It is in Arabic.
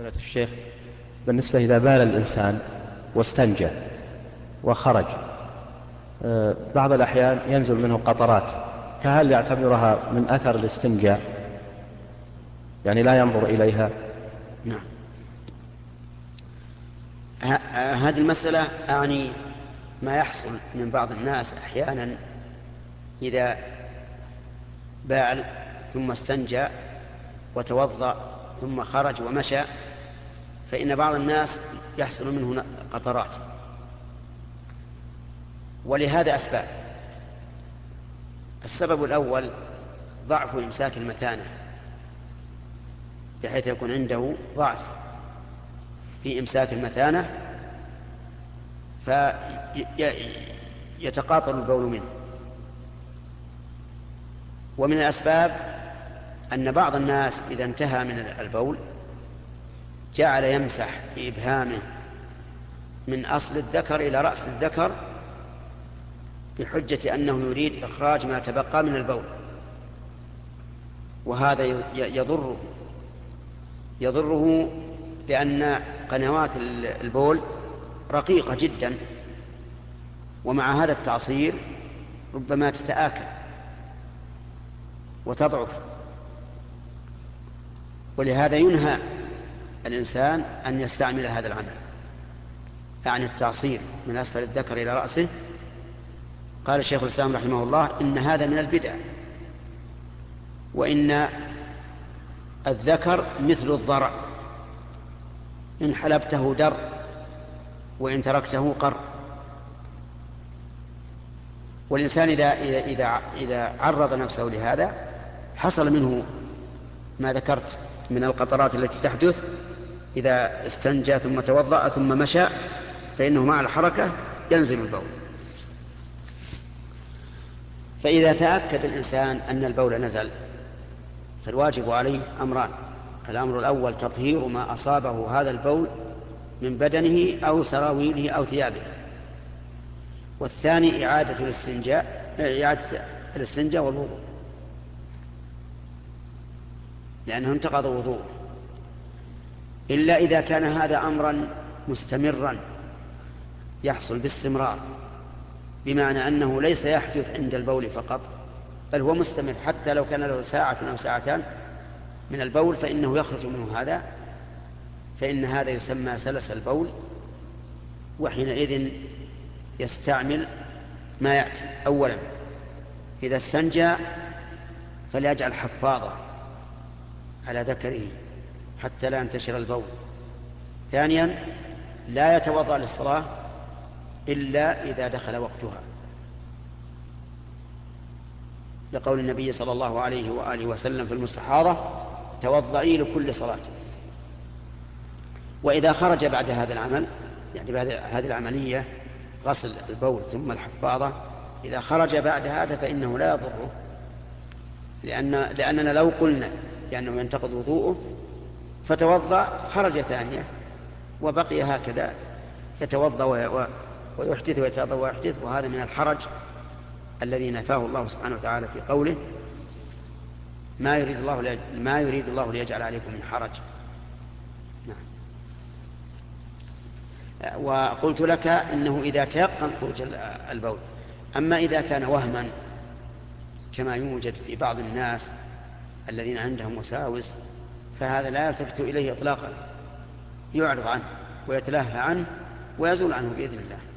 فضيلة الشيخ، بالنسبة إذا بال الإنسان واستنجى وخرج بعض الأحيان ينزل منه قطرات، فهل يعتبرها من أثر الاستنجاء، يعني لا ينظر إليها؟ نعم. هذه المسألة أعني ما يحصل من بعض الناس أحيانا إذا بال ثم استنجى وتوضأ ثم خرج ومشى، فإن بعض الناس يحصل منه قطرات، ولهذا أسباب. السبب الأول ضعف إمساك المثانة، بحيث يكون عنده ضعف في إمساك المثانة فيتقاطر البول منه. ومن الأسباب أن بعض الناس إذا انتهى من البول جعل يمسح بإبهامه من أصل الذكر إلى رأس الذكر بحجة أنه يريد إخراج ما تبقى من البول، وهذا يضره لأن قنوات البول رقيقة جدا، ومع هذا التعصير ربما تتآكل وتضعف، ولهذا ينهى الإنسان أن يستعمل هذا العمل، يعني التعصير من أسفل الذكر إلى رأسه. قال الشيخ الإسلام رحمه الله إن هذا من البدع، وإن الذكر مثل الضرع، إن حلبته در وإن تركته قر. والإنسان إذا عرض نفسه لهذا حصل منه ما ذكرت من القطرات التي تحدث إذا استنجى ثم توضأ ثم مشى، فإنه مع الحركة ينزل البول. فإذا تأكد الإنسان أن البول نزل فالواجب عليه أمران: الأمر الأول تطهير ما أصابه هذا البول من بدنه أو سراويله أو ثيابه، والثاني إعادة الاستنجاء والوضوء، لأنه انتقض وضوءه. إلا إذا كان هذا أمرا مستمرا يحصل باستمرار، بمعنى أنه ليس يحدث عند البول فقط، بل هو مستمر، حتى لو كان له ساعة أو ساعتان من البول فإنه يخرج منه هذا، فإن هذا يسمى سلس البول، وحينئذ يستعمل ما يأتي. أولا إذا استنجى فليجعل حفاظة على ذكره حتى لا ينتشر البول. ثانيا لا يتوضأ للصلاة إلا إذا دخل وقتها، لقول النبي صلى الله عليه وآله وسلم في المستحاضة: توضئي لكل صلاة. وإذا خرج بعد هذا العمل، يعني بعد هذه العملية غسل البول ثم الحفاظة، إذا خرج بعد هذا فإنه لا يضره، لأننا لو قلنا لأنه ينتقض وضوءه فتوضأ خرج ثانية وبقي هكذا يتوضأ ويحدث ويتوضأ ويحدث، وهذا من الحرج الذي نفاه الله سبحانه وتعالى في قوله: ما يريد الله ليجعل عليكم من حرج. نعم. وقلت لك إنه إذا تيقن خروج البول. أما إذا كان وهما كما يوجد في بعض الناس الذين عندهم وساوس، فهذا لا يلتفت إليه إطلاقا، يعرض عنه ويتلهى عنه ويزول عنه بإذن الله.